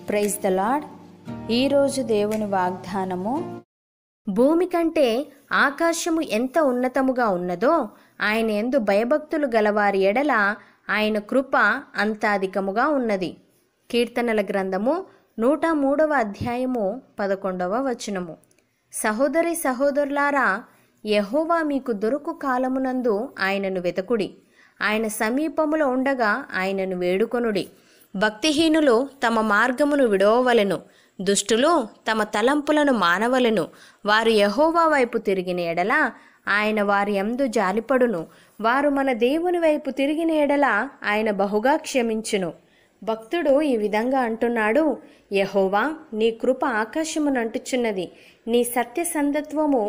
Praise the lord. ఈరోజు దేవుని వాగ్దానము, భూమి కంటే ఆకాశము ఎంత ఉన్నతముగా ఉన్నదో ఆయన యందు భయభక్తులు గలవారి ఎడల ఆయన కృప అంత అధికముగా ఉన్నది. కీర్తనల గ్రంథము 103వ అధ్యాయము 11వ వచనము. సహోదరి సహోదరులారా, యెహోవా మీకు దొరుకు కాలమునందు ఆయనను వెతకుడి, ఆయన సమీపములో ఉండగా ఆయనను వేడుకొనుడి. భక్తిహీనులు తమ మార్గమును విడవవలెను, దుష్టులు తమ తలంపులను మానవలెను. వారు యెహోవా వైపు తిరిగిన ఎడల ఆయన వారి యందు జాలిపడును. వారు మన దేవుని వైపు తిరిగిన ఎడల ఆయన బహుగా క్షమించును. భక్తుడు ఈ విధంగా అంటున్నాడు, యెహోవా నీ కృప ఆకాశమునంటుచున్నది, నీ సత్యసంధత్వము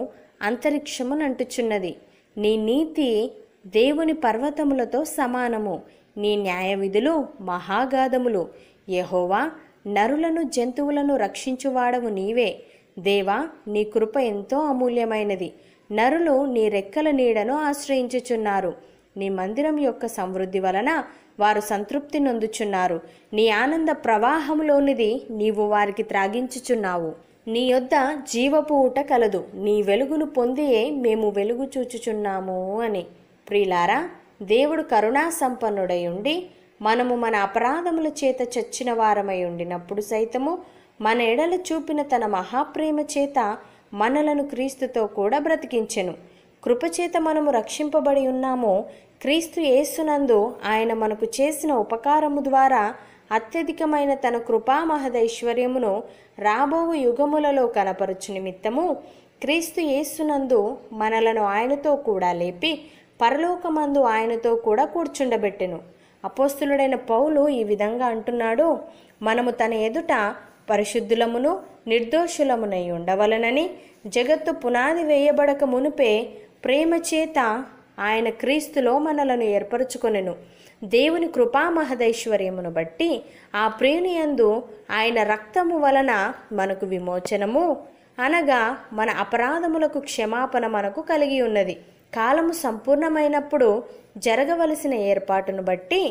అంతరిక్షమునంటుచున్నది. నీ నీతి దేవుని పర్వతములతో సమానము, నీ న్యాయ విధులు మహాగాధములు. యెహోవా నరులను జంతువులను రక్షించువాడవు నీవే. దేవా నీ కృప ఎంతో అమూల్యమైనది. నరులు నీ రెక్కల నీడను ఆశ్రయించుచున్నారు. నీ మందిరం యొక్క సమృద్ధి వలన వారు సంతృప్తి నొందుచున్నారు. నీ ఆనంద ప్రవాహంలోనిది నీవు వారికి త్రాగించుచున్నావు. నీ యొద్ద జీవపు ఊట కలదు, నీ వెలుగును పొందియే మేము వెలుగు చూచుచున్నాము అని. ప్రియులారా, దేవుడు కరుణా సంపన్నుడై ఉండి మనము మన అపరాధముల చేత చచ్చిన వారమై ఉండినప్పుడు సైతము మన ఎడల చూపిన తన మహాప్రేమ చేత మనలను క్రీస్తుతో కూడా బ్రతికించెను. కృపచేత మనము రక్షింపబడి ఉన్నాము. క్రీస్తు యేసునందు ఆయన మనకు చేసిన ఉపకారము ద్వారా అత్యధికమైన తన కృపా మహదైశ్వర్యమును రాబోవు యుగములలో కనపరచు నిమిత్తము క్రీస్తు యేసునందు మనలను ఆయనతో కూడా లేపి పరలోకమందు ఆయనతో కూడా కూర్చుండబెట్టెను. అపోస్తులుడైన పౌలు ఈ విధంగా అంటున్నాడు, మనము తన ఎదుట పరిశుద్ధులమును నిర్దోషులమునై ఉండవలనని జగత్తు పునాది వేయబడక మునుపే ప్రేమ చేత ఆయన క్రీస్తులో మనలను ఏర్పరచుకొనెను. దేవుని కృపా మహదైశ్వర్యమును బట్టి ఆ ప్రియుని యందు ఆయన రక్తము వలన మనకు విమోచనము, అనగా మన అపరాధములకు క్షమాపణ మనకు కలిగి ఉన్నది. కాలము సంపూర్ణమైనప్పుడు జరగవలసిన ఏర్పాటును బట్టి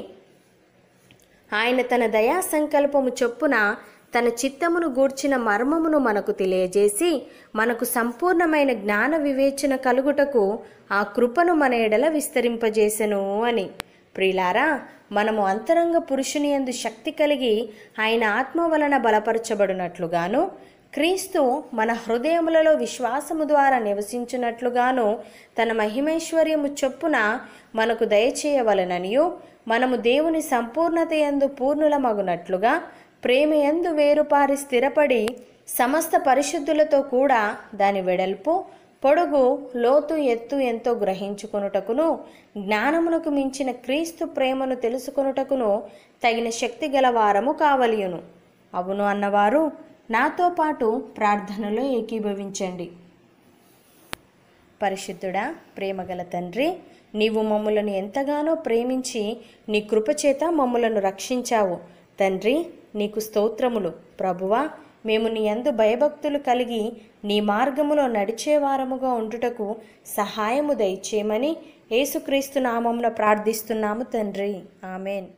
ఆయన తన దయా సంకల్పము చొప్పున తన చిత్తమును గూర్చిన మర్మమును మనకు తెలియజేసి మనకు సంపూర్ణమైన జ్ఞాన వివేచన కలుగుటకు ఆ కృపను మన ఎడల విస్తరింపజేసెను అని. ప్రియులారా, మనము అంతరంగ పురుషుని యందు శక్తి కలిగి ఆయన ఆత్మ వలన బలపరచబడినట్లుగాను, క్రీస్తు మన హృదయములలో విశ్వాసము ద్వారా నివసించున్నట్లుగాను తన మహిమైశ్వర్యము చొప్పున మనకు దయచేయవలననియు, మనము దేవుని సంపూర్ణత యందు పూర్ణులమగునట్లుగా ప్రేమ యందు వేరుపారి స్థిరపడి సమస్త పరిశుద్ధులతో కూడా దాని వెడల్పు పొడుగు లోతు ఎత్తు ఎంతో గ్రహించుకొనుటకును, జ్ఞానమునకు మించిన క్రీస్తు ప్రేమను తెలుసుకొనుటకును తగిన శక్తి గల వారము కావలియును. అవును అన్నవారు నాతో పాటు ప్రార్థనలో ఏకీభవించండి. పరిశుద్ధుడా, ప్రేమగల తండ్రి, నీవు మమ్ములను ఎంతగానో ప్రేమించి నీ కృపచేత మమ్ములను రక్షించావు. తండ్రి, నీకు స్తోత్రములు. ప్రభువా, మేము నీ యందు భయభక్తులు కలిగి నీ మార్గములో నడిచేవారముగా ఉండుటకు సహాయము దయచేయమని యేసుక్రీస్తు నామమున ప్రార్థిస్తున్నాము తండ్రి. ఆమెన్.